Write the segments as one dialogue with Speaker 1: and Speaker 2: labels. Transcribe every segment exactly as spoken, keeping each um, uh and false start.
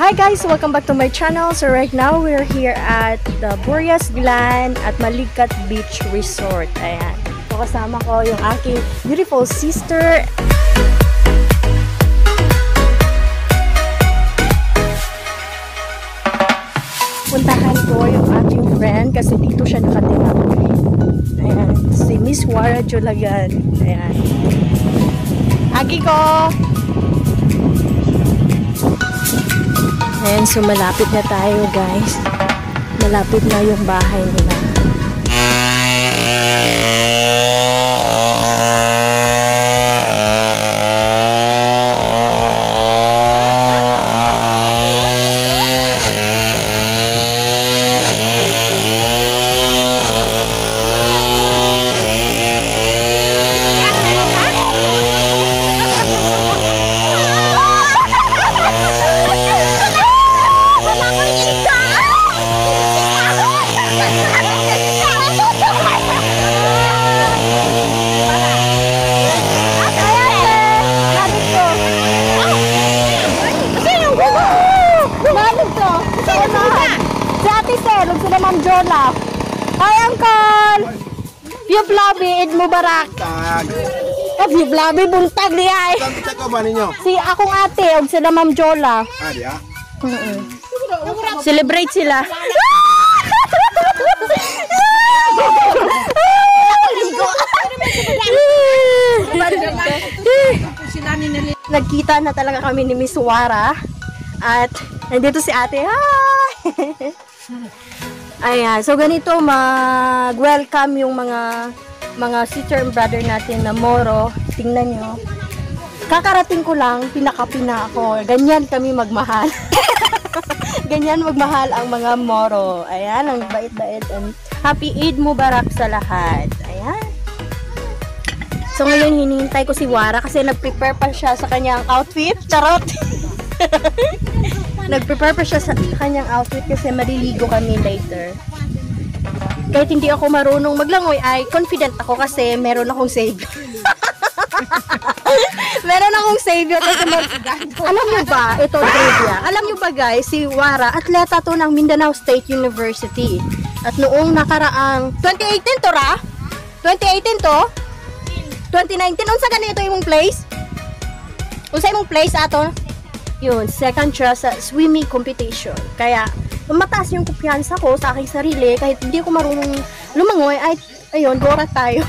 Speaker 1: Hi guys! Welcome back to my channel. So right now, we're here at the Boreas Glen at Malikat Beach Resort. Ayan. So kasama ko yung aking beautiful sister. Puntahan ko yung aking friend kasi dito siya nakatira. Ayan. Si Miss Wara Julagan. Ayan. Agi ko! Ayan, so malapit na tayo guys. Malapit na yung bahay nila. Jola. Hi Uncle! View Blabi, Eid Mubarak. Oh, View Blabi, buntag niya ay.
Speaker 2: Saan ka ba ninyo?
Speaker 1: Si akong ate, og sila Ma'am Jola.
Speaker 2: Ah, diya?
Speaker 1: Mm -mm. Celebrate sila. Nagkita na talaga kami ni Miss Wara. At nandito si ate. Hi! Ayan, so ganito mag-welcome yung mga mga sister and brother natin na Moro. Tingnan nyo. Kakarating ko lang, pinakapina ako. Ganyan kami magmahal. Ganyan magmahal ang mga Moro. Ayan, ang bait-bait. And happy Eid Mubarak sa lahat. Ayan. So ngayon hinihintay ko si Wara kasi nag-prepare pa siya sa kanyang outfit. Charot! Nag-prepare pa siya sa kanyang outfit kasi maliligo kami later. Kahit hindi ako marunong maglangoy ay confident ako kasi meron akong savior. Meron akong savior kasi mag... Alam nyo ba, ito trivia. Alam nyo ba guys, si Wara, atleta to ng Mindanao State University. At noong nakaraang twenty eighteen to ra? twenty eighteen to? twenty nineteen, unsa ganito yung place? Unsa yung place ato? Yun, second siya sa swimming competition. Kaya, mataas yung kumpiyansa ko sa aking sarili. Kahit hindi ko marunong lumangoy, ay, ayun, gora tayo.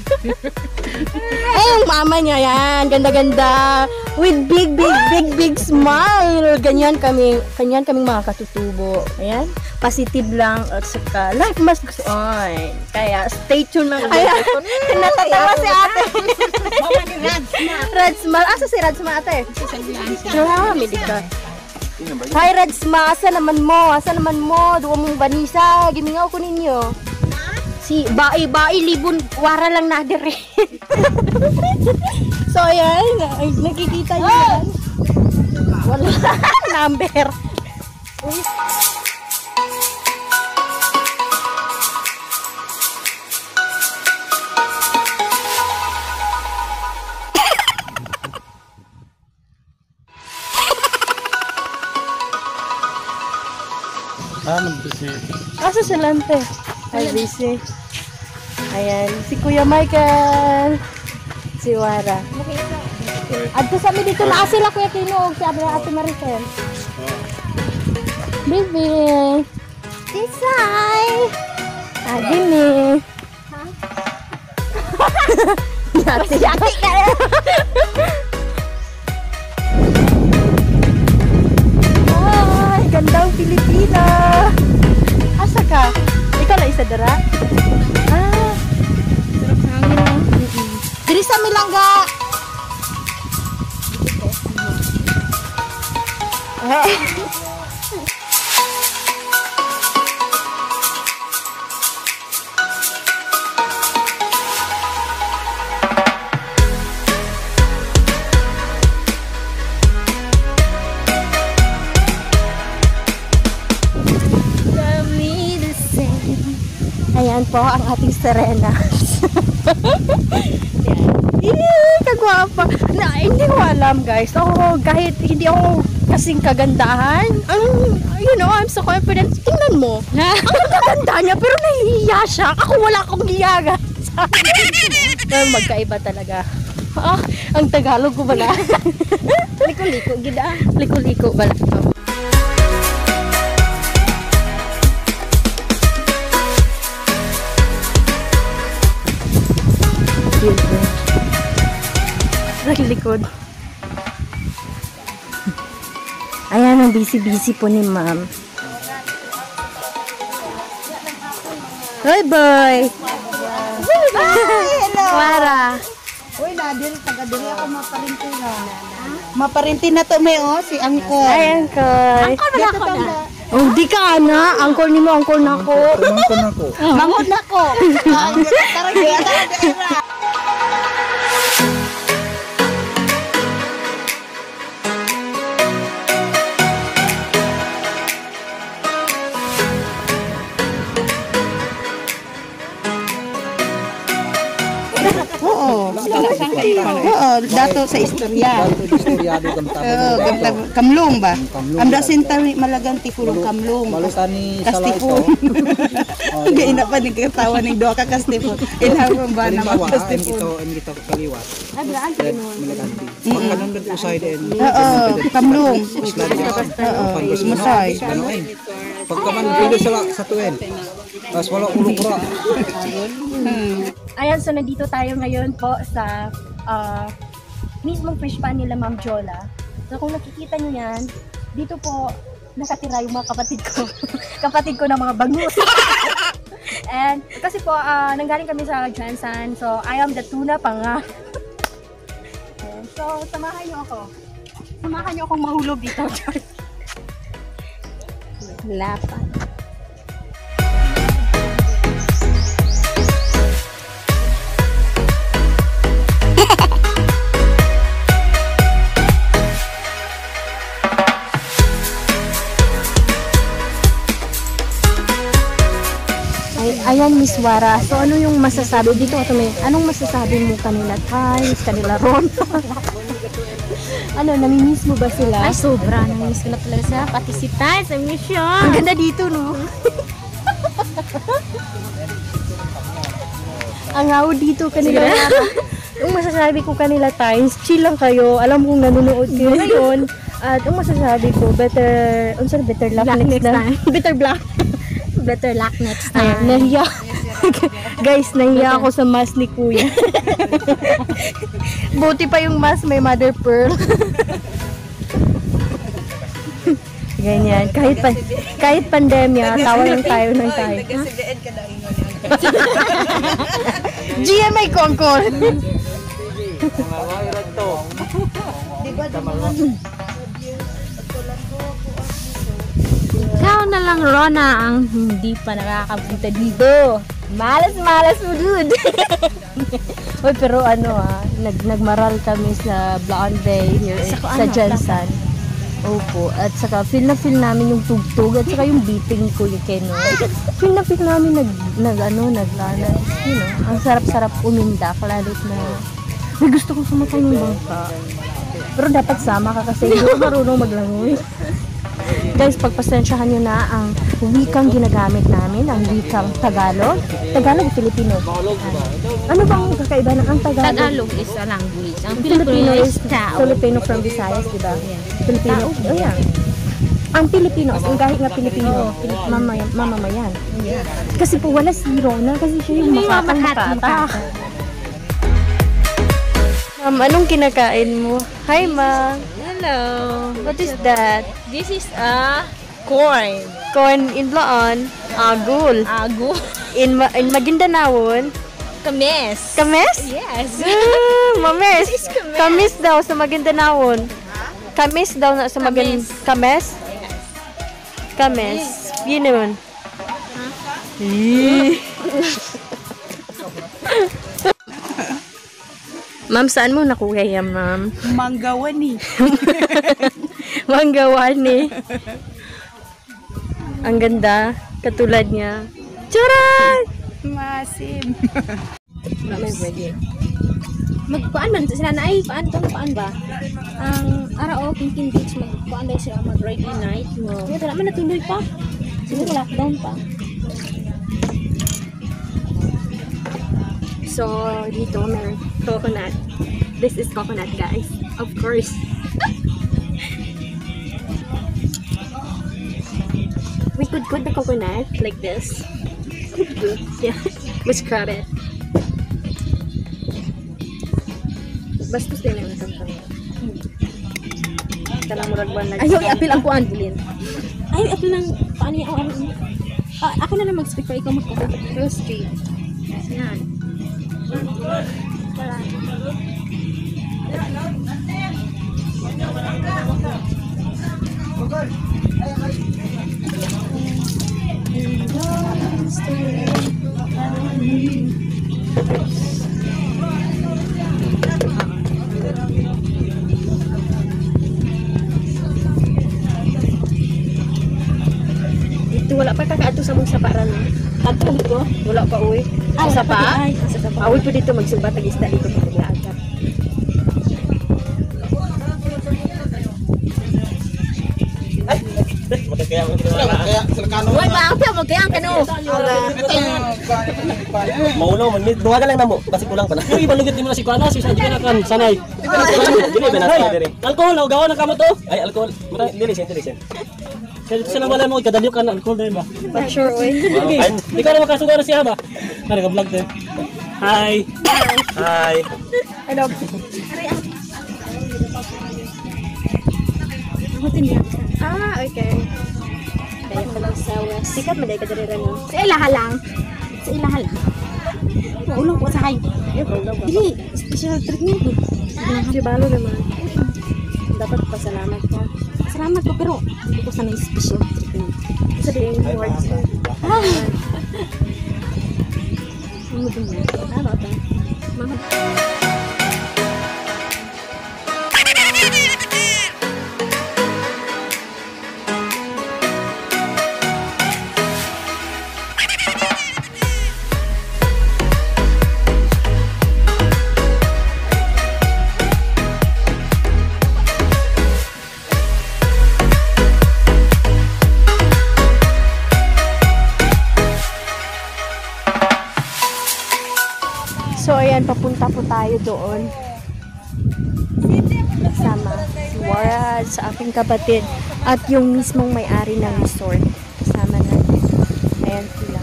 Speaker 1: Ay, yung mama niya, yan. Ganda-ganda. With big, big, big, big smile. Ganyan kami, ganyan kaming mga katutubo. Ayan. Positive lang. At saka, life must go on. Kaya, stay tuned mga ayan. Natatawa si ate. Redsma. Asa si Redsma ate? Marami dito. Hi Redsma. Asa naman mo? Asa naman mo? Duwa mong banisa. Gimingaw ko ninyo. Si Bai-Bai Libon. Wara lang na dire. So ayan. Nakikita nyo yan. Wala. Number. Uy.
Speaker 2: Ah, nag-busy.
Speaker 1: Asa si Lante? Ay, busy. Ayan, si Kuya Michael. Si Wara. At sa amin dito na sila Kuya Tino. Si Ate Maricel. Baby. Tisay. Ah, gini. Yati-yati ka na. Gandang Pilipina. Asa ka? Ikaw na isa dara? Ah. Sarap sa hangin mo. Diri sa Milangga. Eh. Ayan po ang ating Serena. Yan. Kagwapa. Na, hindi ko alam guys. Oh, kahit hindi ako kasing kagandahan. Ang, you know, I'm so confident. Tingnan mo. Ang gaganda niya, pero nahihiya siya. Ako wala akong hiyaga. Pero magkaiba talaga. Ah, ang Tagalog ko bala. Liko-liko, gida. Liko-liko bala. Sa likod. Ayan ang busy-busy po ni ma'am. Hi, boy!
Speaker 2: Hello!
Speaker 1: Wara!
Speaker 2: Uy, nadil, taga-dili ako maparinti na. Maparinti na to, may oh, si Angkor.
Speaker 1: Ay, Angkor!
Speaker 2: Angkor na ako na.
Speaker 1: Oh, di ka na! Angkor ni mo, Angkor na ko!
Speaker 3: Mangkon ako.
Speaker 2: Mangon na ko! Tara, tara, tara! Oo. Oo, dato sa istorya.
Speaker 3: Istoryado kang
Speaker 2: Oo,
Speaker 3: tabo.
Speaker 2: gamta- kamlong ba?
Speaker 3: Kamlong.
Speaker 2: Amda sintari malagang tikulong kamlong.
Speaker 3: Malutan ni Sala ito.
Speaker 2: Kastipon. Hindi ina pa nagkatawa ng doa ka kastipon. Ilawang ba na
Speaker 3: Halimbawa, ang
Speaker 2: kastipon?
Speaker 3: ito, ang ito kaliwat. Red, malaganti. Pagkanunod ko sa eden.
Speaker 2: Oo, kamlong.
Speaker 3: Oo.
Speaker 2: Musay.
Speaker 3: Ganoin. Pagkaman, pili sa sa tuwin. Tapos wala ulo kura.
Speaker 1: Ayan, so nandito tayo ngayon po sa ah, mismong fish pan nila Ma'am Jola. So kung nakikita nyo yan, dito po nakatira yung mga kapatid ko. Kapatid ko ng mga bangus. And kasi po, ah, nanggaling kami sa Jansan. So I am the tuna pa nga. Ayan, so samahan nyo ako. Samahan nyo akong mahulog dito. Lapan. Ay, ayan, Miss Wara. So, ano yung masasabi dito? Ito may, anong masasabi mo kanila times, kanila ron? Ano, namimiss mo ba sila?
Speaker 4: Ay, sobra. Namimiss ko na talaga siya. Pati si Tay, sa miss siya.
Speaker 1: Ang ganda dito, no? Ang awd dito kanila. Yung masasabi ko kanila times, chill lang kayo. Alam kong nanonood kayo ngayon. At yung masasabi ko, better, unsa better luck
Speaker 4: Luck
Speaker 1: next,
Speaker 4: next
Speaker 1: time. better luck.
Speaker 4: Better luck next
Speaker 1: Ayan,
Speaker 4: time.
Speaker 1: nahiya. Guys, nahiya ako sa mask ni Kuya. Buti pa yung mask may mother pearl. Ganyan. Kahit pa, kahit pandemya, tawa lang tayo ng tayo. G M I Concord.
Speaker 4: Ikaw na lang, Rona, ang hindi pa nakakapunta dito.
Speaker 1: Malas-malas mo, dude. Uy, pero ano ah, nag nagmaral kami sa Blonde Bay here
Speaker 4: Sa
Speaker 1: sa,
Speaker 4: ano,
Speaker 1: Jansan. Opo, at saka feel na feel namin yung tugtog at saka yung beating ko yung Keno. Feel na feel namin nag, nag ano, naglala. You know, ang sarap-sarap umindak, lalo't na may gusto kong sumakay ng bangka. Pero dapat sama ka kasi hindi ko marunong maglangoy. Guys, pagpasensyahan nyo na ang wikang ginagamit namin, ang wikang Tagalog. Tagalog, Filipino. Ano bang kakaiba ng ang Tagalog?
Speaker 4: Tagalog is a language. Ang
Speaker 1: Filipino
Speaker 4: Filipino
Speaker 1: is
Speaker 4: is tao.
Speaker 1: Filipino from Visayas, di ba? Filipino. Oh, yeah. Ang Pilipino, ang kahit nga Pilipino, Pilip, mamamayan, mamamayan. Kasi po wala si Rona, kasi siya yung
Speaker 4: Hindi
Speaker 1: makatang
Speaker 4: makatak.
Speaker 1: makata. Ma'am, anong kinakain mo? Hi, ma'am.
Speaker 4: Hello.
Speaker 1: What is that?
Speaker 4: This is a corn.
Speaker 1: Corn in Blaon, agul.
Speaker 4: Agu.
Speaker 1: In, Ma in Maguindanao,
Speaker 4: Kames.
Speaker 1: kames?
Speaker 4: Yes.
Speaker 1: Ah, mames.
Speaker 4: This is kames.
Speaker 1: Kamis daw sa Maguindanao. Kamis daw na sa Maguin... Kames? Kames. Yun naman. Eh. Ma'am, saan mo nakuha yan, ma'am?
Speaker 2: Manggawani.
Speaker 1: Manggawani. Ang ganda. Katulad niya. Charay!
Speaker 2: Masim.
Speaker 4: Magpaan man sila na ay paan tong paan ba? ang araw o Kinkin Beach magkuan dahil sila mag-Friday night. No. Kaya wala man natuloy pa. Siguro lockdown pa.
Speaker 1: So, dito may coconut. This is coconut, guys. Of course. We could put the coconut like this. Good. Yeah. Let's grab it. Bastos din ang isang Kalang murag ba nag-
Speaker 4: Ayaw, i-appeal ang kuan, Bilin. Ayaw, i-appeal ng paano yung ano. Ah, ako na lang mag-speak pa, ikaw mag-comment. Pero straight. Yan.
Speaker 1: Dito wala pa kakaato sa mong saparan. Ato dito, wala pa uy.
Speaker 4: Ay,
Speaker 1: Sa pa?
Speaker 4: Ay, sa pa.
Speaker 1: Awi po dito magsumbat ang isda dito pag aga.
Speaker 4: Uy, maapil mo kaya ang kano.
Speaker 5: Maulaw man, duha ka lang namo, basi kulang pa na. Yung ibang lugat mo na si Kuana, si Sanji na kan sanay. Dili ba na dire. Alcohol, o gawa na kamo to? Ay, alcohol. Buta dili sen, dili sen. Kasi sa naman mo kadalyo ka na alcohol dai ba?
Speaker 1: Not sure uy.
Speaker 5: Di ka na makasugar siya ba? Kaya ka vlog din. Hi. Hi.
Speaker 1: Ano? Ah, okay. Kaya pala sa west. Sikat maday ka diri no.
Speaker 4: Sa ilaha lang. Sa ilaha lang. Ulang ko sa hay. Dili, special treatment ko.
Speaker 1: Di balo naman. Dapat pasalamat ka.
Speaker 4: Salamat ko pero hindi ko sana special treatment.
Speaker 1: Sabihin mo words ko.
Speaker 4: Ah. Ano ba yun?
Speaker 1: Ano ba? Mga So, ayan, papunta po tayo doon. Kasama si Wara sa aking kapatid at yung mismong may-ari ng resort. Kasama natin. Ayan sila.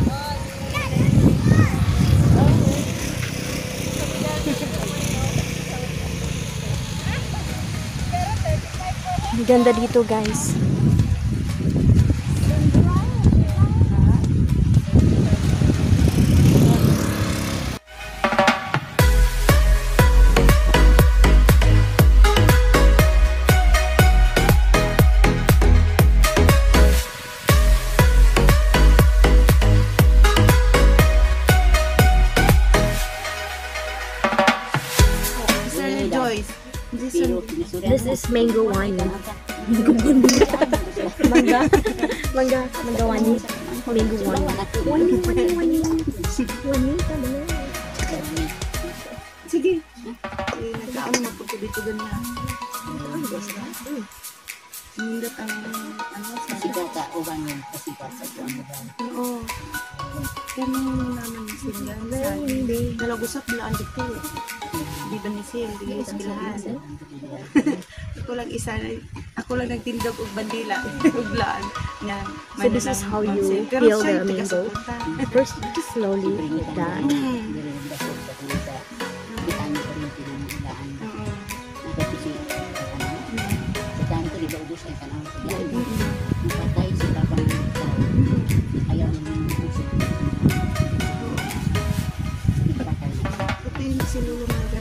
Speaker 1: Ang ganda dito, guys. This is mango wine. Mango wine. Mangga. Mangga. Mangga wine. Mango wine. Wine, wine, wine. Wine, tama na.
Speaker 2: Sige. Eh, nagkaano mapunta dito ganyan. Ano ba sila? Mindat ang ano sa
Speaker 6: Sigata uban yung pasipat sa tuwan mo.
Speaker 2: oo. Kami naman sila. Nalagusap bilaan dito. Di ba ni Sil? Di ba bilaan? Ako lang isa. Ako lang nagtindog og bandila. Og bilaan. Yan.
Speaker 1: So this is how you
Speaker 2: Pero
Speaker 1: peel
Speaker 2: siya,
Speaker 1: the
Speaker 2: taga
Speaker 1: mango.
Speaker 2: Suporta.
Speaker 1: First, just slowly like that.
Speaker 2: Mm.
Speaker 6: Dire yung basok sa kulisa. Bitan ko rin pinilaan.
Speaker 2: Oo.
Speaker 6: Nagkapisi sa kanang. Sa kanto, di ba ubos ay kanang. Napatay sila pang tao. Ayaw nila yung musik. Ipatay.
Speaker 2: Ito yung si Lulu Marga.